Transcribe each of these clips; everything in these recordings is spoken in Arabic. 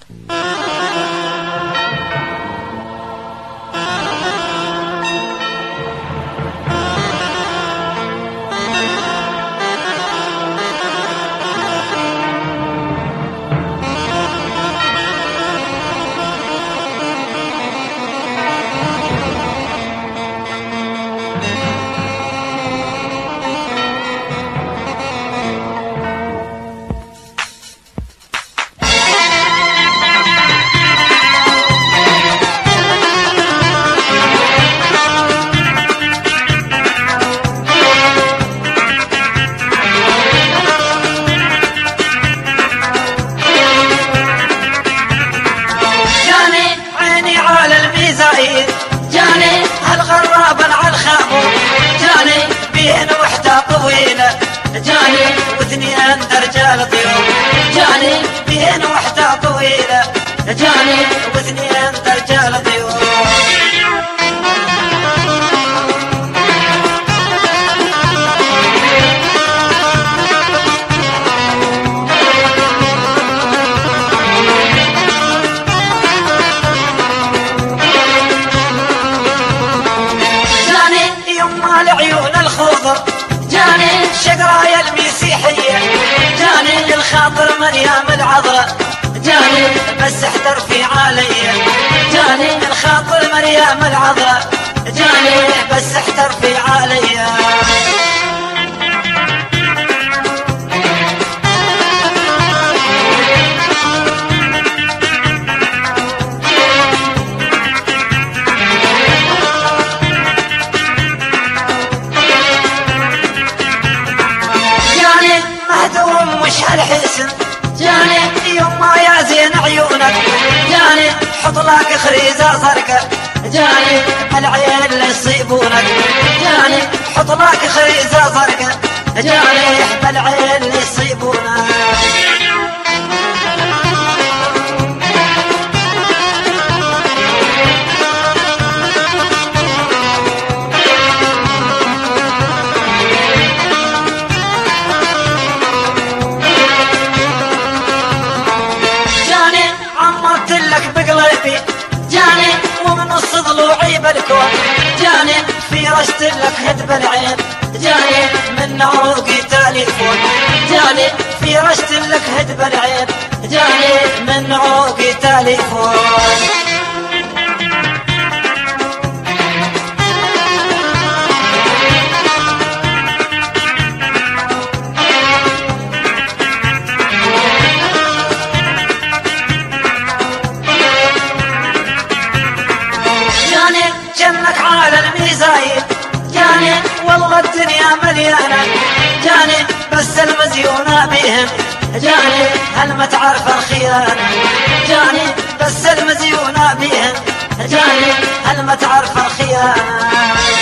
جاني هالغراب العالخابور، جاني بين وحدة طويلة، جاني واثنين رجال طيور، جاني بين وحدة طويلة، جاني واثنين رجال طيور. العيون الخضر، جاني شقرايا المسيحية، جاني الخاطر مريم العذراء، جاني بس احتر في عليا، جاني الخاطر مريم العذراء، جاني بس احتر في عليا. الحسن جاني يما يا زين عيونك، جاني حط لك خريزة زرقاء، جاني العين اللي يصيبونك، جاني حط لك خريزة زرقاء، جاني العين اللي يصيبونك. بقلبي جاني ومن نص ضلوعي بالكون، جاني في رشت لك هدب العين، جاني من عروقي تليفون، جاني في رشت لك هدب العين، جاني من عروقي تليفون. جنك على الميزايد، جاني والله الدنيا مليانة، جاني بس المزيونة بيهم، جاني هل ما تعرف الخيانة، جاني بس المزيونة بيهم، جاني هل ما تعرف الخيانة.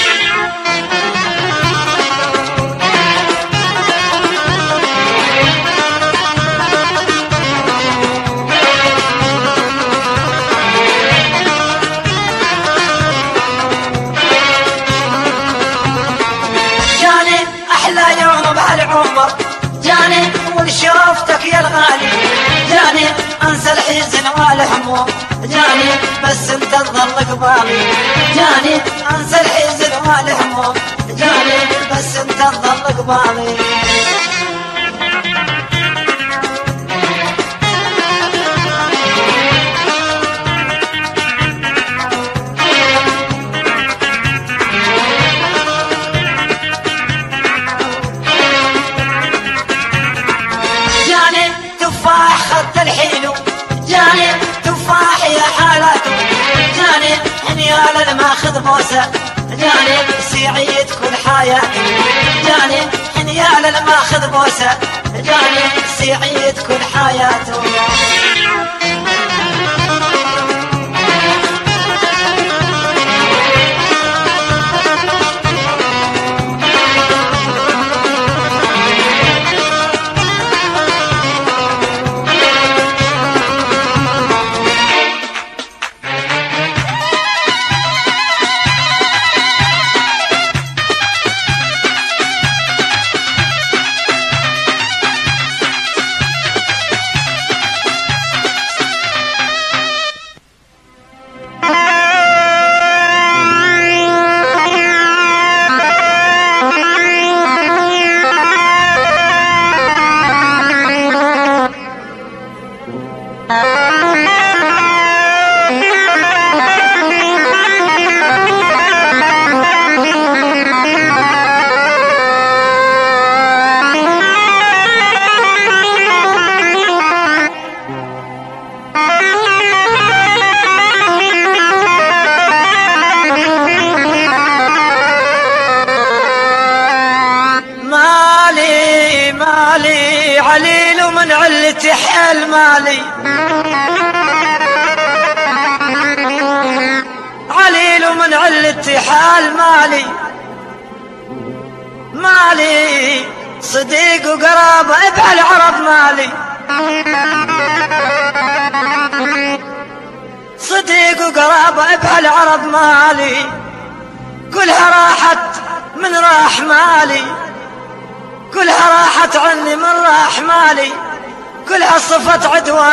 العمر جاني ولشوفتك يا الغالي، جاني انسى الحزن والهموم، جاني بس انت تظل قبالي، جاني انسى الحزن والهموم، جاني بس انت تظل قبالي. خد الحلو جاني تفاح يا حالاته، جاني حنيال الماخذ بوسه، جاني سعيد كل حياته، جاني حنيال الماخذ بوسه، جاني سعيد كل حياته. علتي حيل مالي عليل ومن علتي حال مالي مالي صديق وقرابة ابع العرب مالي صديق وقرابة ابع العرب مالي كلها راحت من راح مالي كلها راحت عني من راح مالي كلها صفت عدوان